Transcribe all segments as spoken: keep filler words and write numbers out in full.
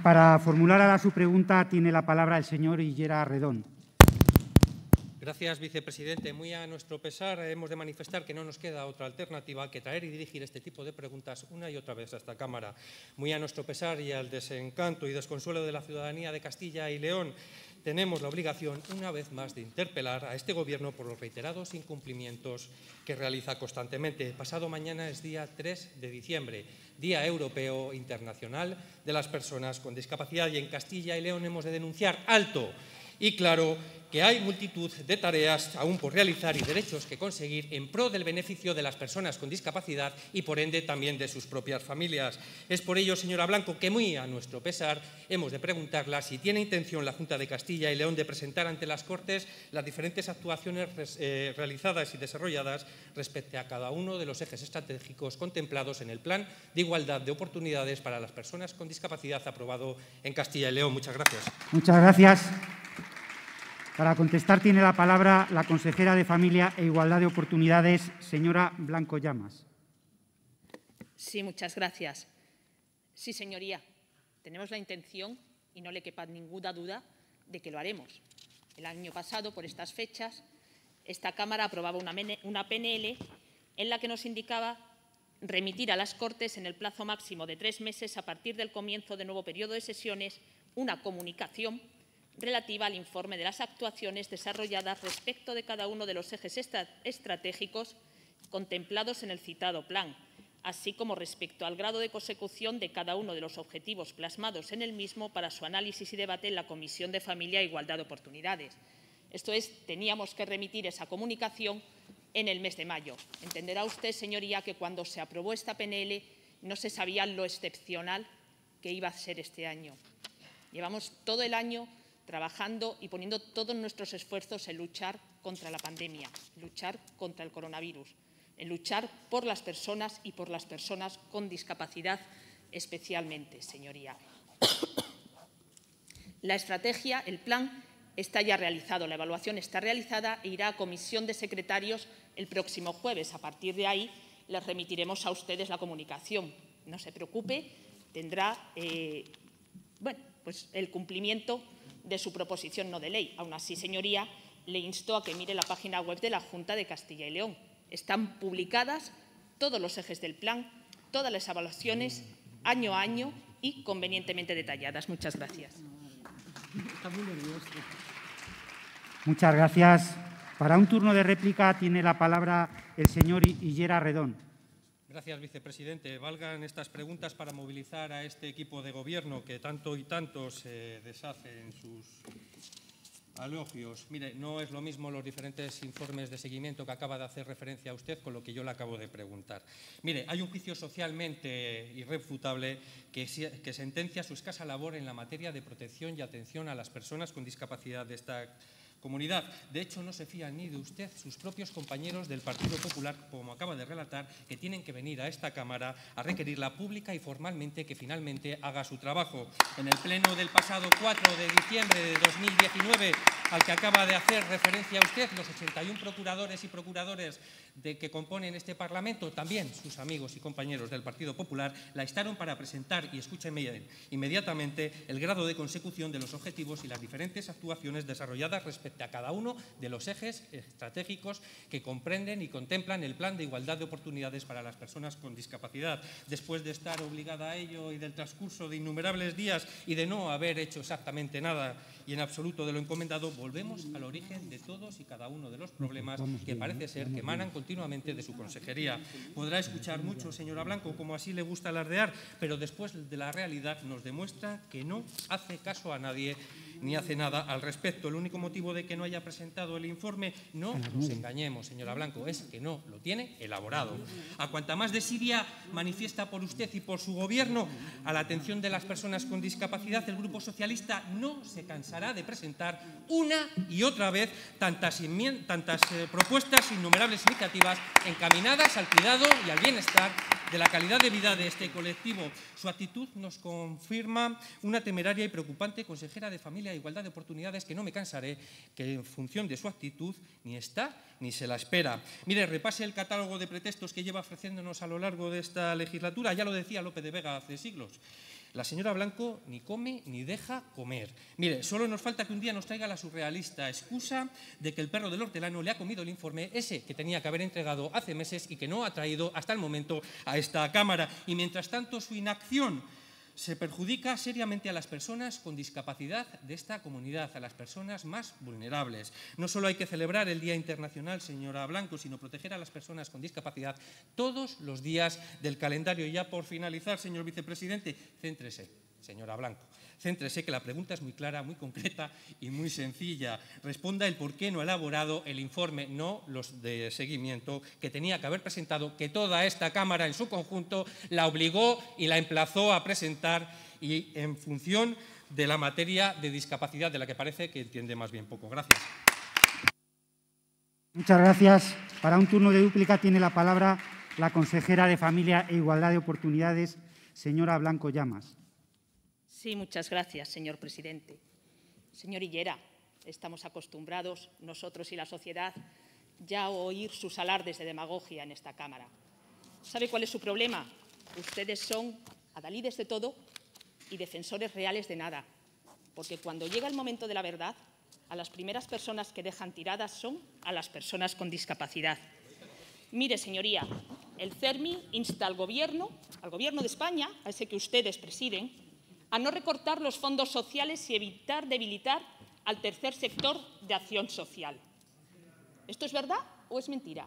para formular ahora su pregunta tiene la palabra el señor Illera Redón. Gracias, vicepresidente. Muy a nuestro pesar hemos de manifestar que no nos queda otra alternativa que traer y dirigir este tipo de preguntas una y otra vez a esta Cámara. Muy a nuestro pesar y al desencanto y desconsuelo de la ciudadanía de Castilla y León, tenemos la obligación, una vez más, de interpelar a este Gobierno por los reiterados incumplimientos que realiza constantemente. Pasado mañana es día tres de diciembre, Día Europeo Internacional de las Personas con Discapacidad, y en Castilla y León hemos de denunciar alto y claro que hay multitud de tareas aún por realizar y derechos que conseguir en pro del beneficio de las personas con discapacidad y, por ende, también de sus propias familias. Es por ello, señora Blanco, que muy a nuestro pesar hemos de preguntarla si tiene intención la Junta de Castilla y León de presentar ante las Cortes las diferentes actuaciones eh, realizadas y desarrolladas respecto a cada uno de los ejes estratégicos contemplados en el Plan de Igualdad de Oportunidades para las Personas con Discapacidad aprobado en Castilla y León. Muchas gracias. Muchas gracias. Para contestar tiene la palabra la consejera de Familia e Igualdad de Oportunidades, señora Blanco Llamas. Sí, muchas gracias. Sí, señoría, tenemos la intención, y no le quepa ninguna duda, de que lo haremos. El año pasado, por estas fechas, esta Cámara aprobaba una P N L en la que nos indicaba remitir a las Cortes en el plazo máximo de tres meses a partir del comienzo del nuevo periodo de sesiones una comunicación relativa al informe de las actuaciones desarrolladas respecto de cada uno de los ejes estratégicos contemplados en el citado plan, así como respecto al grado de consecución de cada uno de los objetivos plasmados en el mismo para su análisis y debate en la Comisión de Familia e Igualdad de Oportunidades. Esto es, teníamos que remitir esa comunicación en el mes de mayo. Entenderá usted, señoría, que cuando se aprobó esta P N L no se sabía lo excepcional que iba a ser este año. Llevamos todo el año trabajando y poniendo todos nuestros esfuerzos en luchar contra la pandemia, luchar contra el coronavirus, en luchar por las personas y por las personas con discapacidad especialmente, señoría. La estrategia, el plan, está ya realizado, la evaluación está realizada e irá a comisión de secretarios el próximo jueves. A partir de ahí les remitiremos a ustedes la comunicación. No se preocupe, tendrá eh, bueno, pues el cumplimiento de su proposición no de ley. Aún así, señoría, le insto a que mire la página web de la Junta de Castilla y León. Están publicadas todos los ejes del plan, todas las evaluaciones, año a año y convenientemente detalladas. Muchas gracias. Muchas gracias. Para un turno de réplica tiene la palabra el señor Illera Redón. Gracias, vicepresidente. Valgan estas preguntas para movilizar a este equipo de gobierno que tanto y tanto se deshace en sus elogios. Mire, no es lo mismo los diferentes informes de seguimiento que acaba de hacer referencia a usted con lo que yo le acabo de preguntar. Mire, hay un juicio socialmente irrefutable que, que sentencia su escasa labor en la materia de protección y atención a las personas con discapacidad de esta comunidad. De hecho, no se fían ni de usted sus propios compañeros del Partido Popular, como acaba de relatar, que tienen que venir a esta Cámara a requerirla pública y formalmente que finalmente haga su trabajo. En el pleno del pasado cuatro de diciembre de dos mil diecinueve, al que acaba de hacer referencia usted, los ochenta y uno procuradores y procuradores de que componen este Parlamento, también sus amigos y compañeros del Partido Popular, la instaron para presentar, y escúchenme bien, inmediatamente el grado de consecución de los objetivos y las diferentes actuaciones desarrolladas respecto a cada uno de los ejes estratégicos que comprenden y contemplan el Plan de Igualdad de Oportunidades para las Personas con Discapacidad. Después de estar obligada a ello y del transcurso de innumerables días y de no haber hecho exactamente nada y en absoluto de lo encomendado, volvemos al origen de todos y cada uno de los problemas que parece ser que emanan continuamente de su consejería. Podrá escuchar mucho, señora Blanco, como así le gusta alardear, pero después de la realidad nos demuestra que no hace caso a nadie ni hace nada al respecto. El único motivo de que no haya presentado el informe, no nos engañemos, señora Blanco, es que no lo tiene elaborado. A cuanta más desidia manifiesta por usted y por su gobierno a la atención de las personas con discapacidad, el Grupo Socialista no se cansará de presentar una y otra vez tantas, tantas eh, propuestas, innumerables iniciativas encaminadas al cuidado y al bienestar de la calidad de vida de este colectivo. Su actitud nos confirma una temeraria y preocupante consejera de Familia e Igualdad de Oportunidades que no me cansaré, que en función de su actitud ni está ni se la espera. Mire, repase el catálogo de pretextos que lleva ofreciéndonos a lo largo de esta legislatura. Ya lo decía Lope de Vega hace siglos. La señora Blanco ni come ni deja comer. Mire, solo nos falta que un día nos traiga la surrealista excusa de que el perro del hortelano le ha comido el informe ese que tenía que haber entregado hace meses y que no ha traído hasta el momento a esta Cámara. Y mientras tanto su inacción se perjudica seriamente a las personas con discapacidad de esta comunidad, a las personas más vulnerables. No solo hay que celebrar el Día Internacional, señora Blanco, sino proteger a las personas con discapacidad todos los días del calendario. Y ya por finalizar, señor vicepresidente, céntrese, señora Blanco. Céntrese, que la pregunta es muy clara, muy concreta y muy sencilla. Responda el por qué no ha elaborado el informe, no los de seguimiento, que tenía que haber presentado, que toda esta Cámara en su conjunto la obligó y la emplazó a presentar, y en función de la materia de discapacidad, de la que parece que entiende más bien poco. Gracias. Muchas gracias. Para un turno de dúplica tiene la palabra la consejera de Familia e Igualdad de Oportunidades, señora Blanco Llamas. Sí, muchas gracias, señor presidente. Señor Higuera, estamos acostumbrados, nosotros y la sociedad, ya a oír sus alardes de demagogia en esta Cámara. ¿Sabe cuál es su problema? Ustedes son adalides de todo y defensores reales de nada, porque cuando llega el momento de la verdad, a las primeras personas que dejan tiradas son a las personas con discapacidad. Mire, señoría, el CERMI insta al Gobierno, al Gobierno de España, a ese que ustedes presiden, a no recortar los fondos sociales y evitar debilitar al tercer sector de acción social. ¿Esto es verdad o es mentira?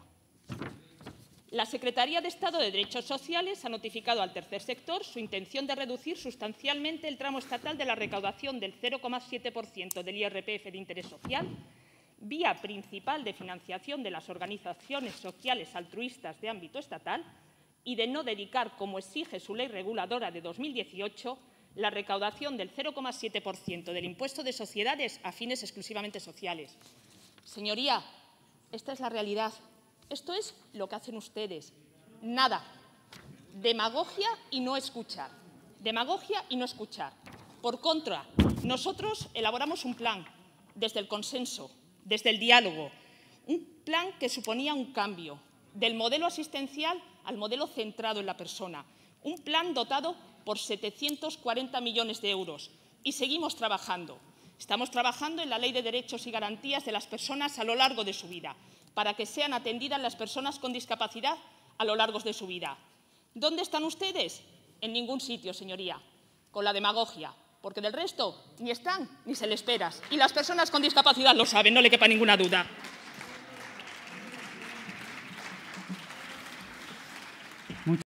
La Secretaría de Estado de Derechos Sociales ha notificado al tercer sector su intención de reducir sustancialmente el tramo estatal de la recaudación del cero coma siete por ciento del I R P F de interés social, vía principal de financiación de las organizaciones sociales altruistas de ámbito estatal, y de no dedicar, como exige su ley reguladora de dos mil dieciocho, la recaudación del cero coma siete por ciento del impuesto de sociedades a fines exclusivamente sociales. Señoría, esta es la realidad. Esto es lo que hacen ustedes. Nada. Demagogia y no escuchar. Demagogia y no escuchar. Por contra, nosotros elaboramos un plan desde el consenso, desde el diálogo, un plan que suponía un cambio del modelo asistencial al modelo centrado en la persona, un plan dotado por setecientos cuarenta millones de euros. Y seguimos trabajando. Estamos trabajando en la Ley de Derechos y Garantías de las personas a lo largo de su vida, para que sean atendidas las personas con discapacidad a lo largo de su vida. ¿Dónde están ustedes? En ningún sitio, señoría, con la demagogia, porque del resto ni están ni se les espera. Y las personas con discapacidad lo saben, no le quepa ninguna duda.